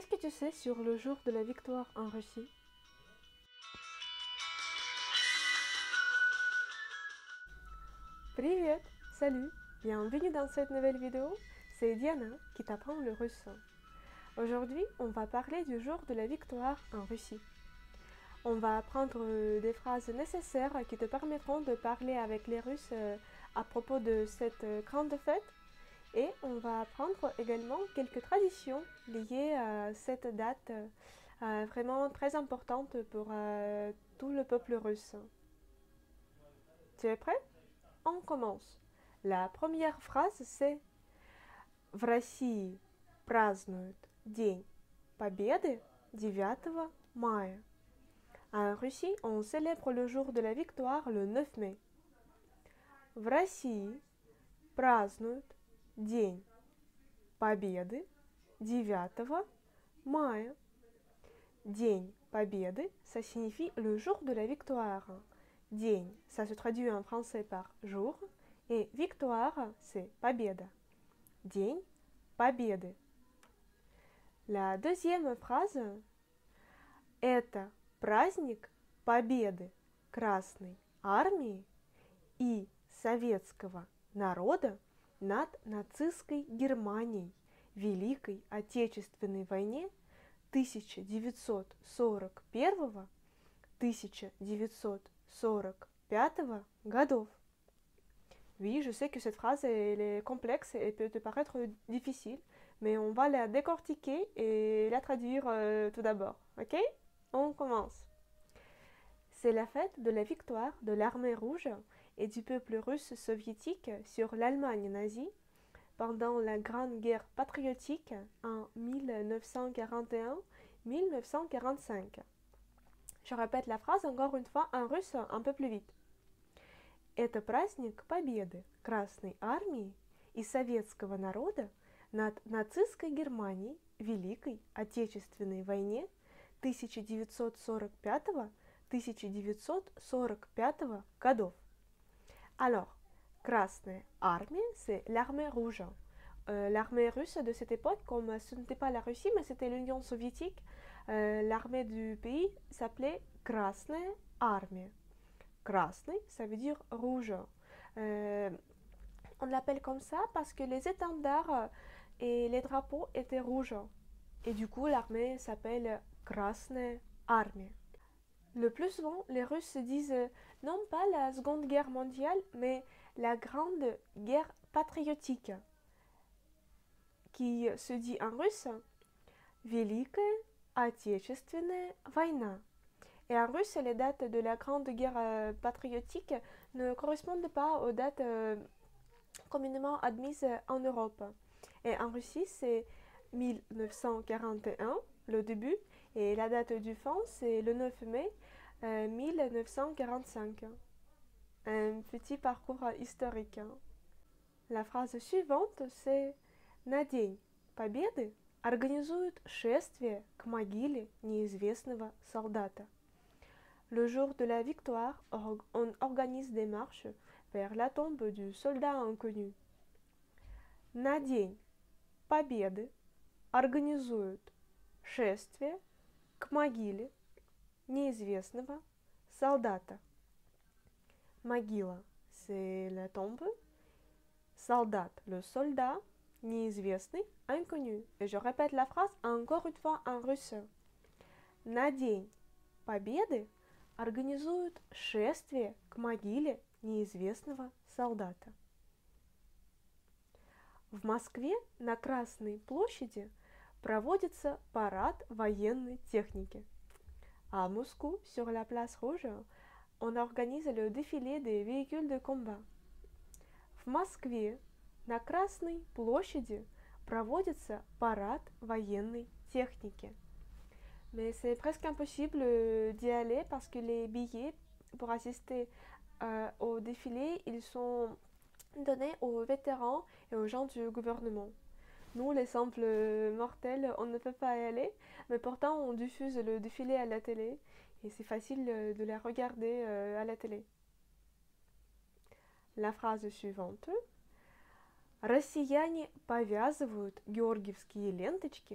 Qu'est-ce que tu sais sur le jour de la victoire en Russie? Привет! Salut! Bienvenue dans cette nouvelle vidéo, c'est Diana qui t'apprend le russe. Aujourd'hui, on va parler du jour de la victoire en Russie. On va apprendre des phrases nécessaires qui te permettront de parler avec les Russes à propos de cette grande fête. Et on va apprendre également quelques traditions liées à cette date vraiment très importante pour tout le peuple russe. Tu es prêt? On commence. La première phrase c'est В России празднуют День Победы 9 мая. En Russie, on célèbre le jour de la victoire le 9 mai. В России празднуют День Победы 9 мая. День Победы, ça signifie le jour de la victoire. День, ça se traduit en français par jour, et victoire, c'est Победа. День Победы. La deuxième phrase – это праздник победы Красной Армии и советского народа над нацистской Германией в Великой Отечественной войне 1941-1945 годов. Oui, je sais que cette phrase elle est complexe et peut te paraître difficile, mais on va la décortiquer et la traduire tout d'abord. Ok? On commence. C'est la fête de la victoire de l'armée rouge et du peuple russe soviétique sur l'Allemagne nazie pendant la Grande Guerre patriotique en 1941-1945. Je répète la phrase encore une fois en russe un peu plus vite. Это праздник победы Красной Армии и советского народа над нацистской Германией в Великой Отечественной войне 1945-1945 годов. Alors, Красная Armée, c'est l'armée rouge. L'armée russe de cette époque, comme ce n'était pas la Russie, mais c'était l'Union soviétique, l'armée du pays s'appelait Красная Armée. Красный, ça veut dire rouge. On l'appelle comme ça parce que les étendards et les drapeaux étaient rouges. Et du coup, l'armée s'appelle Красная Armée. Le plus souvent, les Russes disent non pas la Seconde Guerre mondiale, mais la Grande Guerre patriotique, qui se dit en russe Великая Отечественная война. Et en russe, les dates de la Grande Guerre patriotique ne correspondent pas aux dates communément admises en Europe. Et en Russie, c'est 1941, le début, et la date du fin, c'est le 9 mai 1945. Un petit parcours historique. La phrase suivante, c'est На День Победы организуют шествие к могиле неизвестного солдата. Le jour de la victoire, on organise des marches vers la tombe du soldat inconnu. На День Победы организуют шествие к могиле неизвестного солдата. Могила, c'est la tombe. Soldat, le soldat. Неизвестный, inconnu. Et je répète la phrase encore une fois en russe. На День Победы организуют шествие к могиле неизвестного солдата. В Москве на Красной площади проводится парад военной техники. À Moscou, sur la place rouge, on organise le défilé des véhicules de combat. В Москве на Красной площади проводится парад военной техники. Mais c'est presque impossible d'y aller parce que les billets pour assister au défilé, ils sont donnés aux vétérans et aux gens du gouvernement. Nous, les simples mortels, on ne peut pas y aller, mais pourtant on diffuse le défilé à la télé et c'est facile de la regarder à la télé. La phrase suivante. Россияне повязывают георгиевские ленточки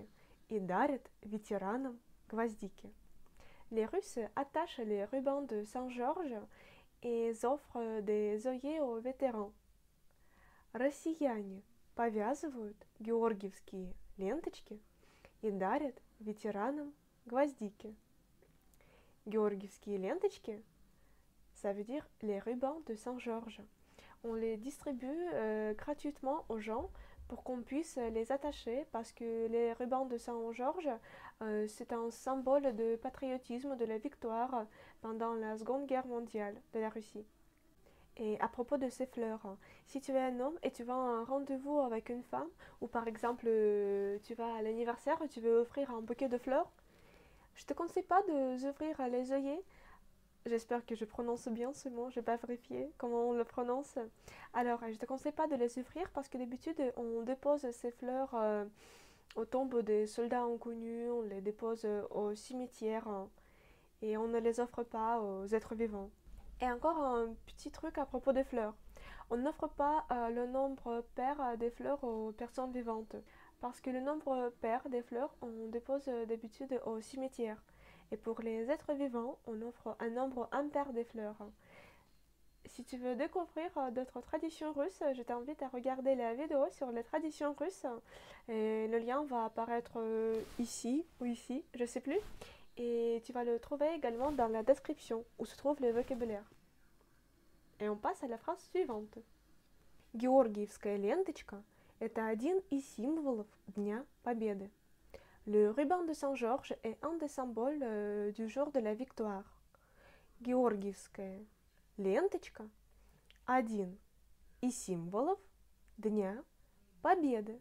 и дарят ветеранам гвоздики. Les Russes attachent les rubans de Saint-Georges et offrent des œillets aux vétérans. Россияне повязывают георгиевские ленточки и дарят ветеранам гвоздики. Георгиевские ленточки, ça veut dire les rubans de Saint-Georges. On les distribue gratuitement aux gens pour qu'on puisse les attacher parce que les rubans de Saint-Georges, c'est un symbole de patriotisme, de la victoire pendant la Seconde Guerre mondiale de la Russie. Et à propos de ces fleurs, si tu es un homme et tu vas à un rendez-vous avec une femme, ou par exemple tu vas à l'anniversaire et tu veux offrir un bouquet de fleurs, je te conseille pas d'offrir les œillets. J'espère que je prononce bien ce mot, je n'ai pas vérifié comment on le prononce. Alors, je ne te conseille pas de les offrir parce que d'habitude, on dépose ces fleurs aux tombes des soldats inconnus, on les dépose au cimetière et on ne les offre pas aux êtres vivants. Et encore un petit truc à propos des fleurs. On n'offre pas le nombre pair des fleurs aux personnes vivantes parce que le nombre pair des fleurs, on dépose d'habitude au cimetière. Et pour les êtres vivants, on offre un nombre impair des fleurs. Si tu veux découvrir d'autres traditions russes, je t'invite à regarder la vidéo sur les traditions russes. Et le lien va apparaître ici ou ici, je ne sais plus. Et tu vas le trouver également dans la description où se trouve le vocabulaire. Et on passe à la phrase suivante. Георгиевская ленточка – это один из символов Дня Победы. Le ruban de Saint-Georges est un des symboles du jour de la victoire. Георгиевская ленточка – один из символов Дня Победы.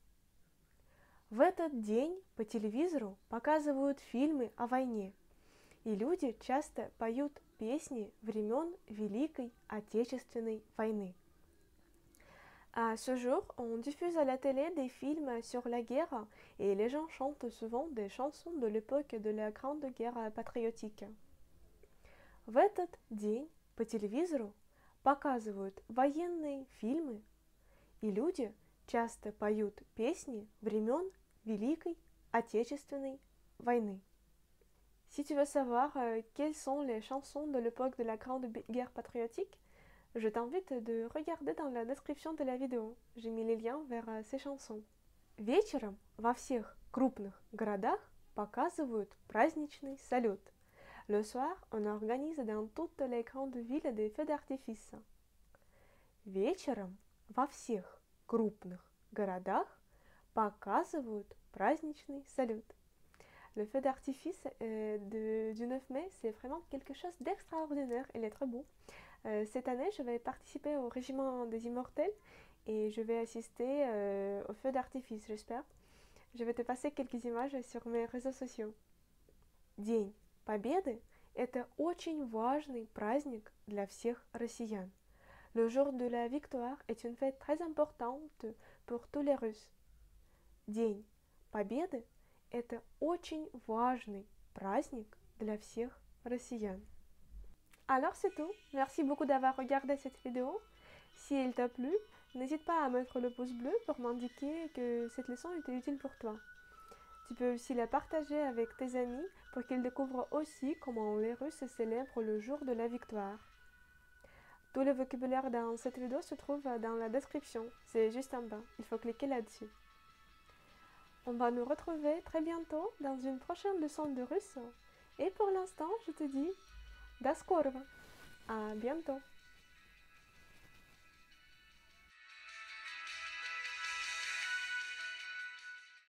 В этот день по телевизору показывают фильмы о войне, и люди часто поют песни времен Великой Отечественной войны. À ce jour, on diffuse à la télé des films sur la guerre et les gens chantent souvent des chansons de l'époque de la Grande Guerre patriotique. В этот день по телевизору показывают военные фильмы, и люди часто поют песни времен Великой Отечественной войны. Si tu veux savoir quelles sont les chansons de l'époque de la Grande Guerre patriotique, je t'invite de regarder dans la description de la vidéo. J'ai mis les liens vers ces chansons. Вечером во всех крупных городах показывают праздничный салют. Le soir, on organise dans toutes les grandes villes des feux d'artifice. Вечером во всех крупных городах показывают праздничный салют. Le feu d'artifice du 9 mai, c'est vraiment quelque chose d'extraordinaire. Il est très beau. Cette année, je vais participer au Régiment des Immortels et je vais assister au feu d'artifice, j'espère. Je vais te passer quelques images sur mes réseaux sociaux. День Победы – это очень важный праздник для всех россиян. Le jour de la victoire est une fête très importante pour tous les Russes. День Победы – это очень важный праздник для всех россиян. Alors c'est tout, merci beaucoup d'avoir regardé cette vidéo. Si elle t'a plu, n'hésite pas à mettre le pouce bleu pour m'indiquer que cette leçon était utile pour toi. Tu peux aussi la partager avec tes amis pour qu'ils découvrent aussi comment les Russes célèbrent le jour de la victoire. Tout le vocabulaire dans cette vidéo se trouve dans la description, c'est juste en bas, il faut cliquer là-dessus. On va nous retrouver très bientôt dans une prochaine leçon de russe. Et pour l'instant, je te dis, до скорого, à bientôt.